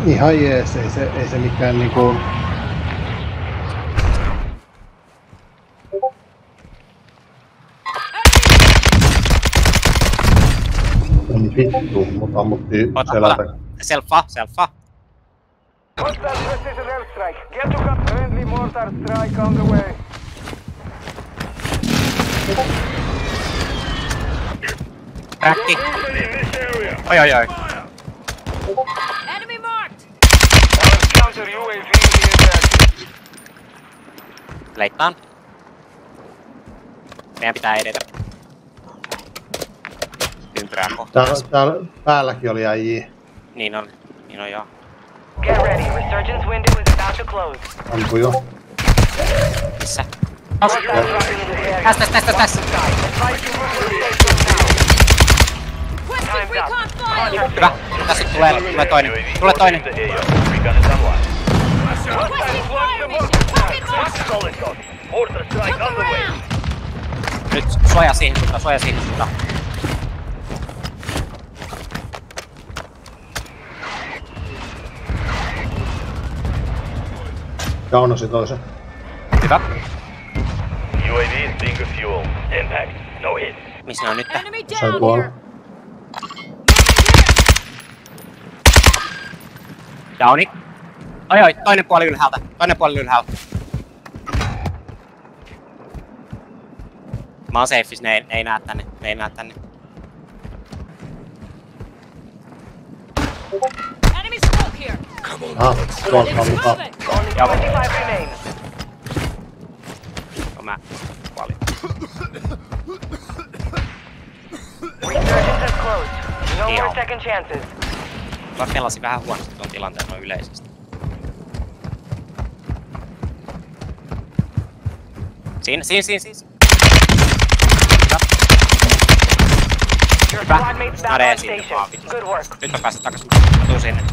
Ihan jees, ei se mikään niinku... Niin vittu, mut ammuttiin selältä. Selfaa. Hostile precision airstrike. Get to cut friendly mortar strike on the way. Räkki. Oi. Enemy marked. Counter UAV in the air. Leittaan. Meidän pitää edetä. Ympyrää kohta. Täällä päälläkin oli äijii. Niin on joo. Get ready. Resurgence window is about to close. Ampu jo. Missä? Tässä. Hyvä. Tässä tulee toinen. Nyt suojaa siihen suuntaan. Kaunosi toisen. Hyvä. UAV is being refueled. Impact. No hit. Missä ne on nyt? Sai tuolla. Downi. Oi, toinen puoli ylhäältä. Mä oon safeis, ne ei näe tänne. Enemy smoke here. Tuolta on mukaan. Only 25 remain. Mä kuolin. Resurgence has closed. No more second chances. Mä pelasin vähän huonosti tuon tilanteen noin yleisesti. Siinä. Your squad mates back on station. Good work. Nyt mä pääsen takas. Tuu sinne.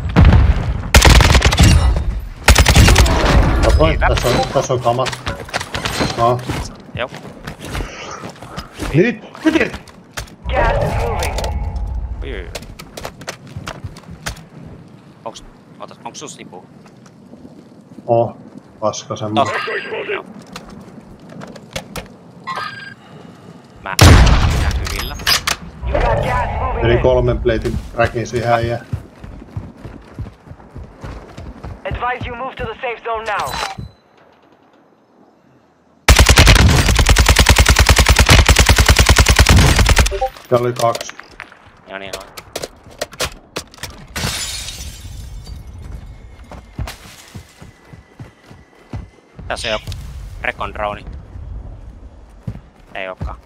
Tässä on kamat. No. Joo. Nyt! Gas is moving. Oi. Onks sus nipuu? Paska semmoinen. Mä näen hyvillä. You got gas moving Eli in. 3 pleitin räkin siihen äijään. Advise you move to the safe zone now. Siellä oli 2. Joo niin on. Tässä on joku recon drone. Ei ookaan.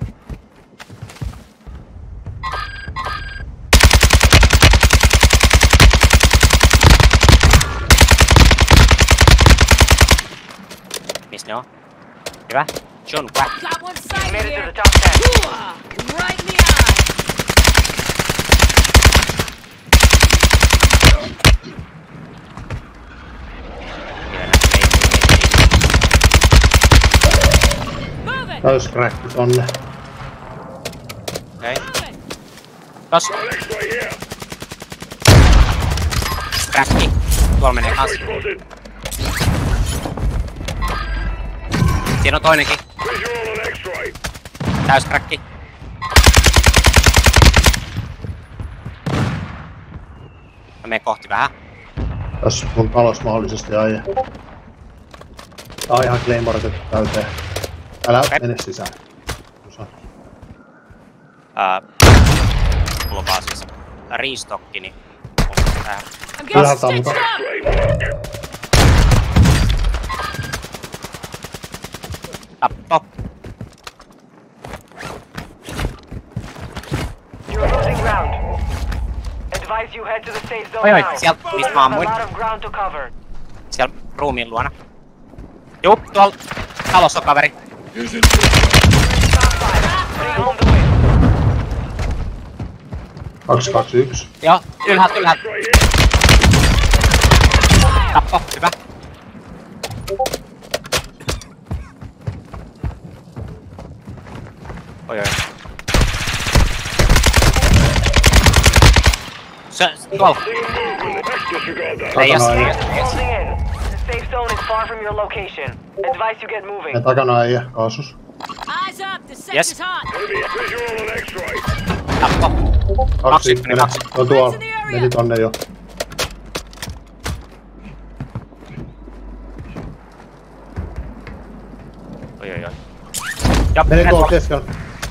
Missä ne on? Hyvä. John Wack. Got one side made it to the top 10. Right in the eye. Täys crackki tonne. Okei. Tos. Crackki. Tuolla menee kans. Siinä on toinenkin. Täys crackki. Mä menen kohti vähän. Tässä on talos mahdollisesti äijä. Tää on ihan Claymoretettu täyteen. Älä mene sisään. Mulla on vaan siis restokki, niin tää. Ylhäältä ammutaan. Tappo. You're losing ground. Advise you head to the safe zone Oi, now. sieltä mistä mä ammuin. A lot of ground to cover. Siellä ruumiin luona. Juu, tuolla talossa on kaveri. Bring home the win. 221. Joo, ylhäältä. Tappo, hyvä. Oi. Se tuolla. Ei jos. Closing in. The safe zone is far from your location. Advise you get moving. Ne takana ei kaasus. Eyes up, the sector's hot. Tappo. Kaksi. Kaksi. On tuolla. Meni tonne jo. Oi. Ja Meni tuolla keskellä.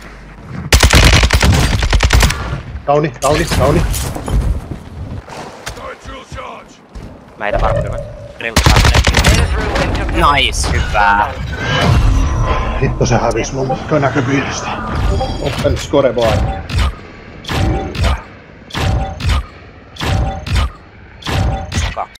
Kauni. Meitä varmaan Nice, hyvä. Hitto se hävis mun näköpiiristä. Open score boy.